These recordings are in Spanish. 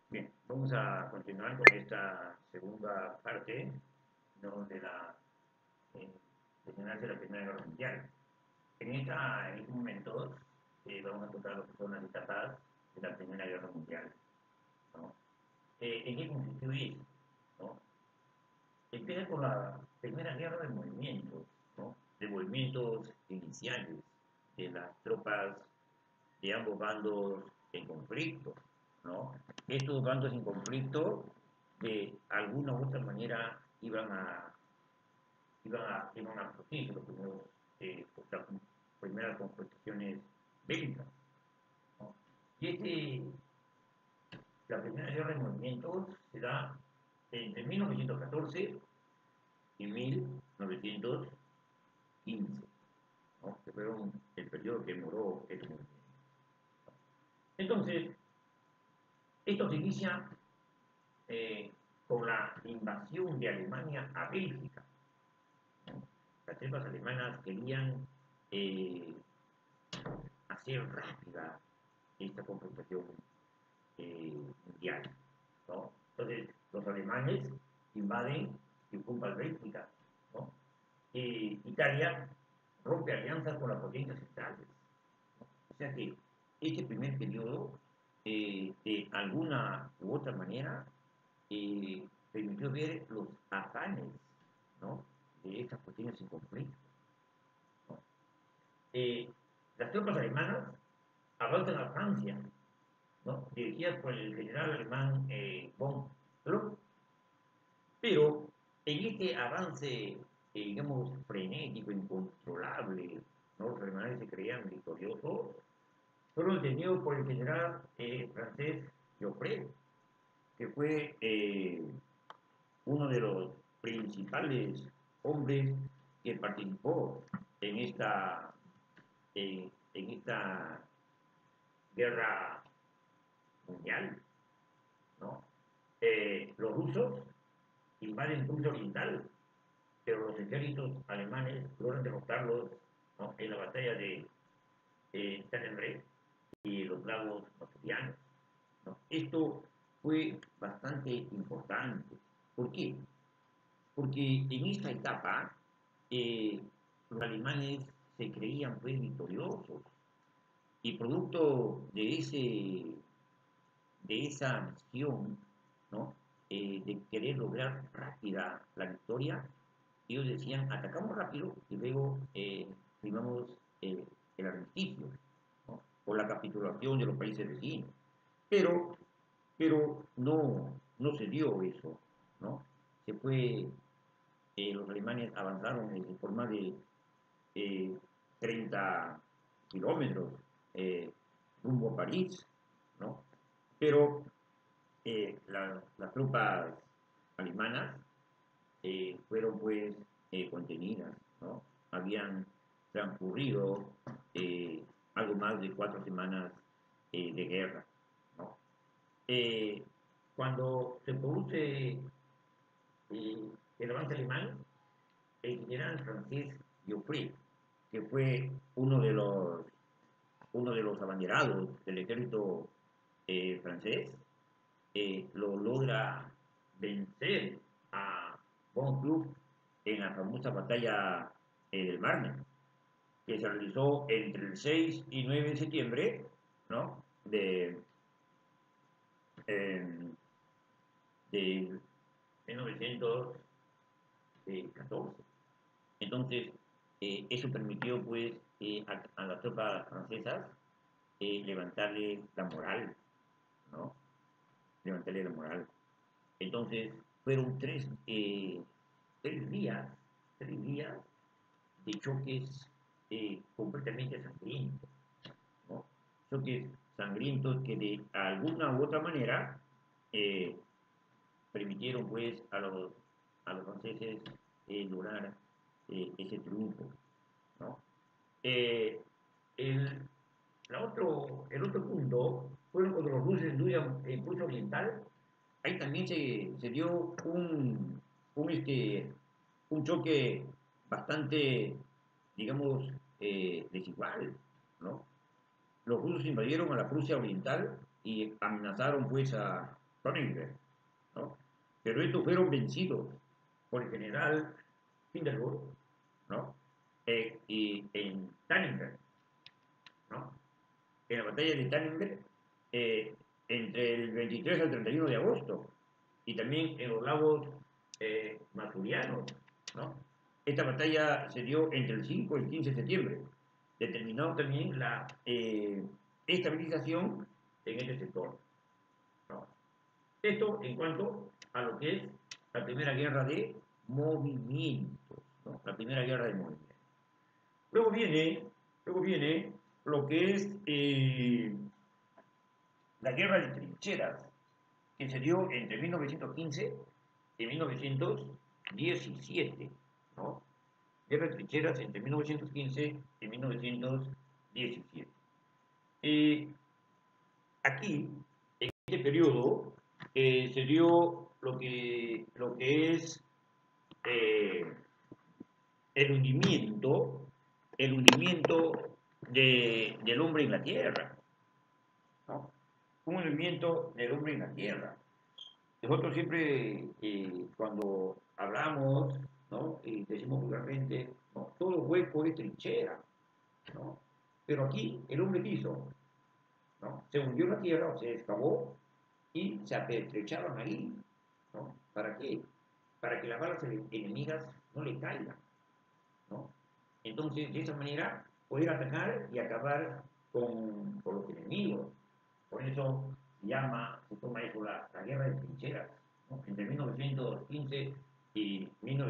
Bien, vamos a continuar con esta segunda parte, ¿no? De la eh, desenlace de la Primera Guerra Mundial. En estos momentos vamos a tocar lo que son las etapas de la Primera Guerra Mundial, ¿no? ¿En qué consistió esto? ¿No? Empieza con la Primera Guerra de Movimientos, ¿no? De movimientos iniciales de las tropas de ambos bandos en conflicto, ¿no? Estos bandos en conflicto, de alguna u otra manera, iban a producir los primeros, las primeras confrontaciones bélicas, ¿no? Y la primera guerra de movimientos se da entre 1914 y 1915, ¿no? Que fueron el periodo que demoró este movimiento. Entonces, esto se inicia eh, con la invasión de Alemania a Bélgica, ¿no? Las tropas alemanas querían eh, hacer rápida esta confrontación mundial, ¿no? Entonces, los alemanes invaden y ocupan Bélgica, ¿no? Italia rompe alianzas con las potencias centrales, ¿no? O sea que este primer periodo, de alguna u otra manera, permitió ver los afanes, ¿no? De estas cuestiones en conflicto, ¿no? Eh, las tropas alemanas avanzan a Francia, ¿no? Dirigidas por el general alemán von Kluck, pero en este avance, digamos, frenético, incontrolable, ¿no? Los alemanes se creían victoriosos, fueron detenidos por el general francés Joffre, que fue uno de los principales hombres que participó en en esta guerra mundial, ¿no? Los rusos invaden Rusia Oriental, pero los ejércitos alemanes logran derrotarlos, ¿no? En la batalla de Stalingrad y los lagos asturianos, ¿no? Esto fue bastante importante. ¿Por qué? Porque en esta etapa los alemanes se creían pues victoriosos y producto de esa misión, ¿no? De querer lograr rápida la victoria, ellos decían atacamos rápido y luego firmamos el armisticio, ¿no? O la capitulación de los países vecinos. Pero, pero no se dio eso, ¿no? Se fue, los alemanes avanzaron por más de eh, 30 kilómetros rumbo a París, ¿no? Pero las tropas alemanas fueron pues contenidas, ¿no? Habían transcurrido eh, algo más de 4 semanas de guerra, ¿no? Eh, Cuando se produce el avance alemán, el general francés Joffre, que fue uno de los abanderados del ejército francés, lo logra vencer a Von Kluck en la famosa batalla del Marne, que se realizó entre el 6 y 9 de septiembre, ¿no? Eh, de 1914. Entonces, eso permitió pues a las tropas francesas levantarle la moral, ¿no? Levantarle la moral. Entonces, fueron tres días, 3 días de choques completamente sangrientos, ¿no? Choques sangrientos que de alguna u otra manera eh, permitieron pues a los franceses lograr ese triunfo, ¿no? Eh, el, el otro punto fueron cuando los rusos incluían en Prusia Oriental. Ahí también se dio un, este, un choque bastante, digamos, desigual, ¿no? Los rusos invadieron a la Prusia Oriental y amenazaron pues Königsberg, ¿no? Pero estos fueron vencidos por el general Hindenburg, ¿no? Y en Tannenberg, ¿no? En la batalla de Tannenberg, eh, entre el 23 al 31 de agosto, y también en los lagos Masurianos, ¿no? Esta batalla se dio entre el 5 y el 15 de septiembre, determinando también la estabilización en este sector, ¿no? Esto en cuanto a lo que es la primera guerra de movimientos, ¿no? La primera guerra de movimientos. Luego viene lo que es la guerra de trincheras, que se dio entre 1915 y 1917, ¿no? Guerra de trincheras entre 1915 y 1917. Aquí, en este periodo, se dio lo que es eh, el hundimiento, el hundimiento del hombre en la tierra, ¿no? Un hundimiento del hombre en la tierra. Nosotros siempre, cuando hablamos, ¿no? Y decimos vulgarmente, ¿no? Todo hueco es trinchera, ¿no? Pero aquí el hombre quiso, ¿no? Se hundió la tierra, o se excavó y se apertrechaban ahí, ¿no? ¿Para qué? Para que las balas enemigas no le caigan, ¿no? Entonces, de esa manera, poder atacar y acabar con los enemigos. Por eso se toma eso la guerra de trincheras, ¿no? Entre 1915 y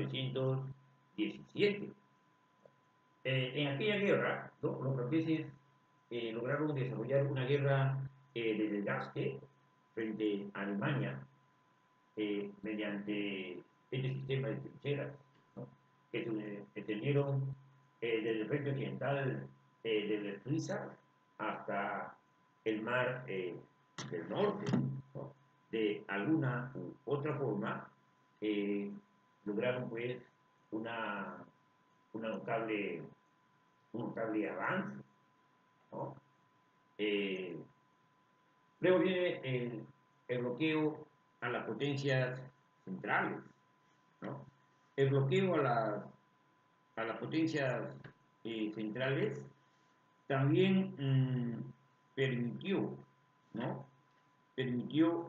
1917. En aquella guerra, ¿no? Los franceses lograron desarrollar una guerra de desgaste frente a Alemania mediante este sistema de trincheras, ¿no? Que se extendieron desde el frente occidental, desde Suiza hasta el mar del norte, ¿no? De alguna u otra forma eh, lograron pues una, una notable, un notable avance, ¿no? Eh, Luego viene el bloqueo a las potencias centrales, ¿no? El bloqueo a las potencias centrales también permitió, ¿no? Permitió,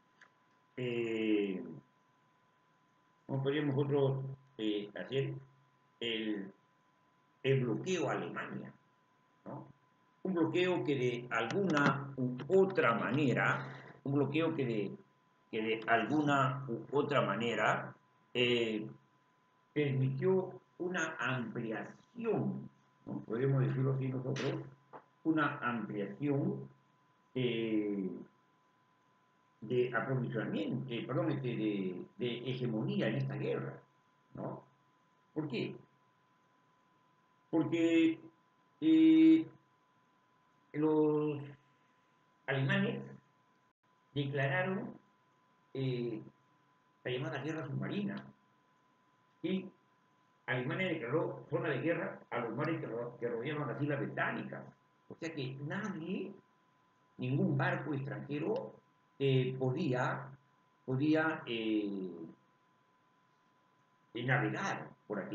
eh, ¿cómo podríamos nosotros hacer el, el bloqueo a Alemania, ¿no? Un bloqueo que de alguna u otra manera, un bloqueo que de alguna u otra manera eh, permitió una ampliación, ¿no? Podemos decirlo así nosotros, una ampliación eh, de aprovisionamiento, perdón, de hegemonía en esta guerra, ¿no? ¿Por qué? Porque eh, los alemanes declararon eh, la llamada guerra submarina y Alemania declaró zona de guerra a los mares que rodeaban las islas británicas. O sea que nadie, ningún barco extranjero podía navegar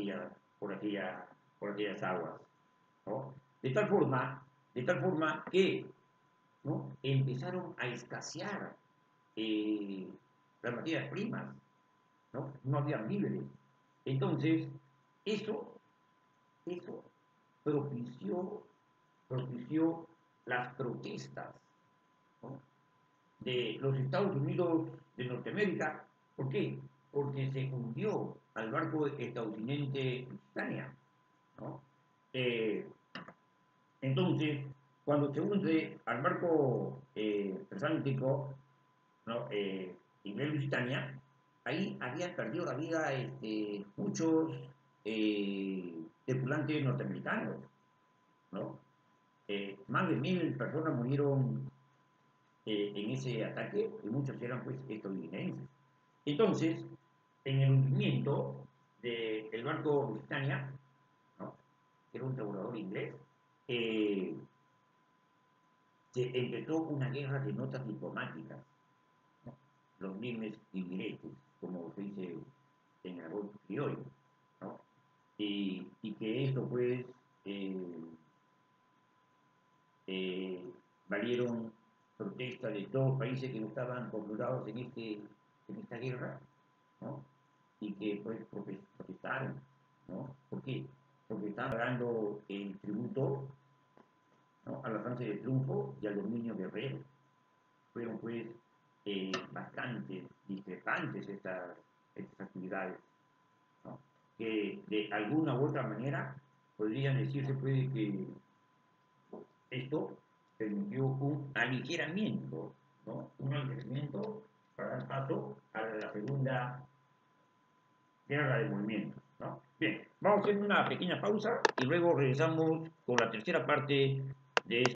por aquellas aguas, ¿no? De tal forma que, ¿no? Empezaron a escasear eh, las materias primas, ¿no? No había víveres. Entonces, eso, eso propició, propició las protestas, ¿no? De los Estados Unidos de Norteamérica. ¿Por qué? Porque se hundió al barco estadounidense Britannia, ¿no? Eh, entonces, cuando se hunde al barco transatlántico, ¿no? Inglés Lusitania, ahí habían perdido la vida muchos tripulantes norteamericanos, ¿no? Más de 1000 personas murieron en ese ataque y muchos eran pues estadounidenses. Entonces, en el hundimiento del barco Lusitania, ¿no? Que era un trabajador inglés, eh, se empezó una guerra de notas diplomáticas, ¿no? con dimes y diretes, como se dice en el buen criollo, ¿no? Y que esto pues eh, eh, valieron protestas de todos los países que no estaban postulados en esta guerra, ¿no? Y que pues protestaron, ¿no? ¿Por qué? Porque estaban pagando el tributo, ¿no? A la Francia de triunfo y al dominio guerrero. Fueron pues bastante discrepantes estas actividades, ¿no? Que de alguna u otra manera podrían decirse puede que esto permitió un aligeramiento, ¿no? Un aligeramiento para dar paso a la segunda guerra de movimientos, ¿no? Bien, vamos a hacer una pequeña pausa y luego regresamos con la tercera parte de